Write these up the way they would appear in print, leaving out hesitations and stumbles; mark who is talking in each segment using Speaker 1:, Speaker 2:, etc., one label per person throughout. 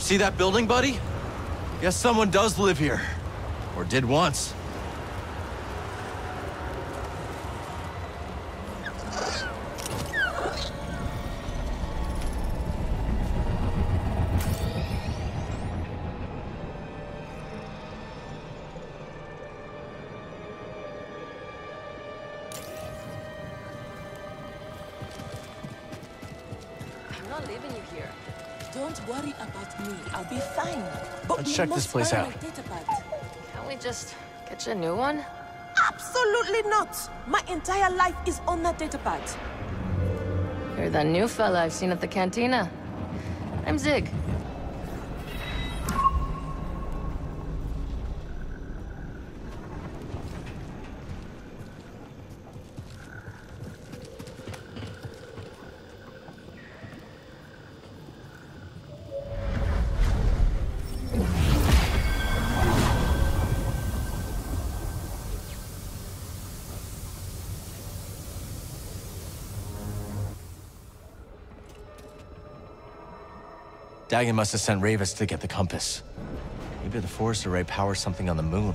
Speaker 1: See that building, buddy? Guess someone does live here. Or did once.
Speaker 2: Don't worry about me. I'll be fine. But
Speaker 1: let's check this place out.
Speaker 3: Can't we just get you a new one?
Speaker 2: Absolutely not. My entire life is on that datapad.
Speaker 3: You're that new fella I've seen at the cantina. I'm Zygg.
Speaker 1: Dagon must have sent Ravis to get the compass. Maybe the Force Array powers something on the moon.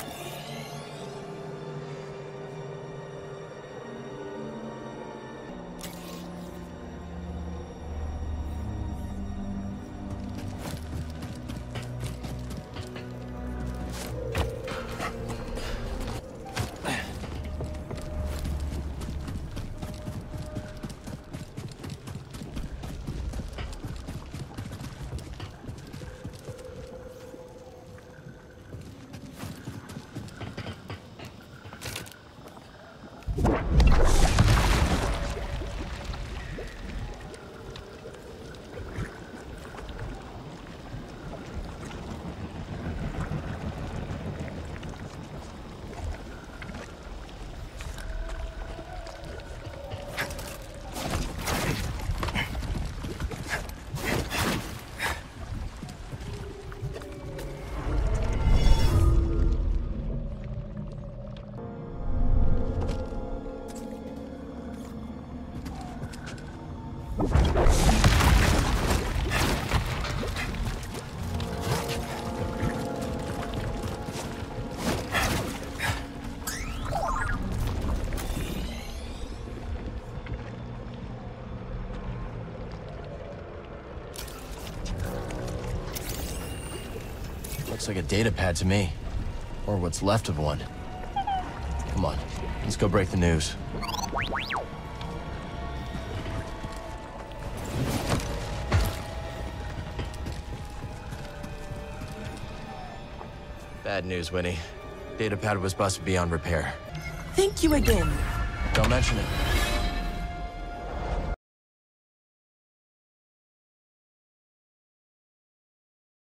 Speaker 1: Looks like a data pad to me. Or what's left of one. Come on, let's go break the news. Bad news, Winnie. Data pad was busted beyond repair.
Speaker 2: Thank you again.
Speaker 1: Don't mention it.